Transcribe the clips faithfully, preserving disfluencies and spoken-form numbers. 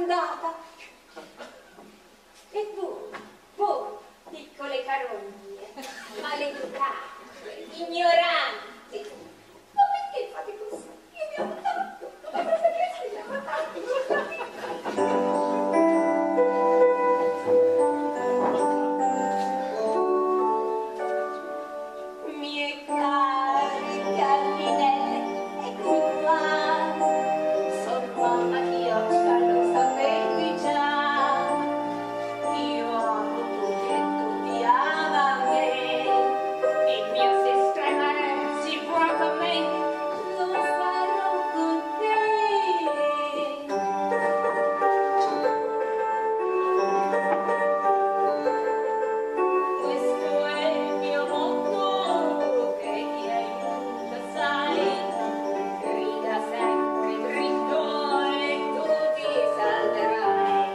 andata. E voi, voi, piccole carogne, maleducate, ignoranti, ma perché fate così? Io vi amo tanto, come preferireste la mie cari gallinelle, eccomi qua, son mamma Chioccia, lo sapevi già, io amo tutti e tutti ama me, il mio sistema si può con me, lo farò con te. Questo è il mio mondo che chi è in già sai, grida sempre dritto e tu ti salverai.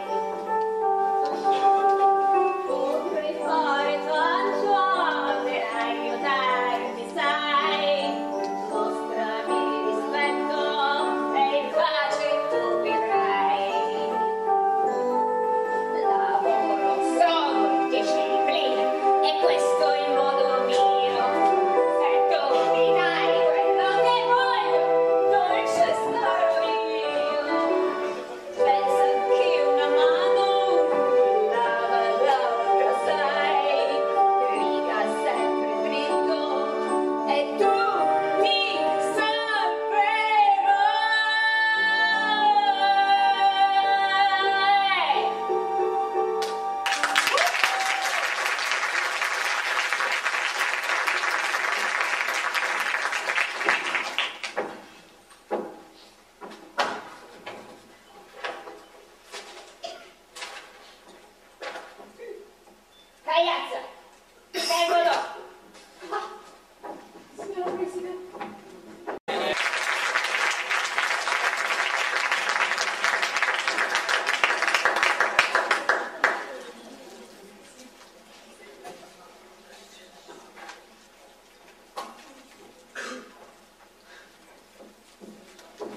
Potrei fare tanto per aiutarti, sai, mostrami rispetto e in pace tu vivrai. Lavoro, sono disciplina e questo è il modo mio. Se tu mi dai quello che voglio, dolce starò io. Pensa che una mano lava l'altra, sai, riga sempre dritto e tu mi salverai. Cagliazza, vengo dopo. Ah, signora Presidente.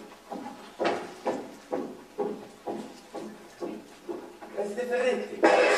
Queste Ferretti.